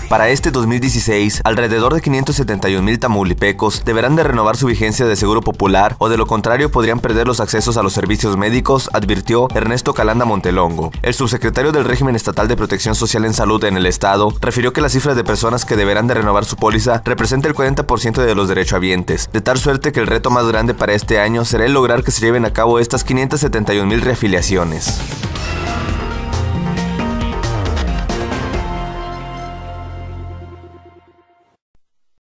Para este 2016, alrededor de 571,000 tamaulipecos deberán de renovar su vigencia de seguro popular o de lo contrario podrían perder los accesos a los servicios médicos, advirtió Ernesto Calanda Montelongo. El subsecretario del Régimen Estatal de Protección Social en Salud en el estado refirió que la cifra de personas que deberán de renovar su póliza representa el 40% de los derechohabientes, de tal suerte que el reto más grande para este año será el lograr que se lleven a cabo estas 571,000 reafiliaciones.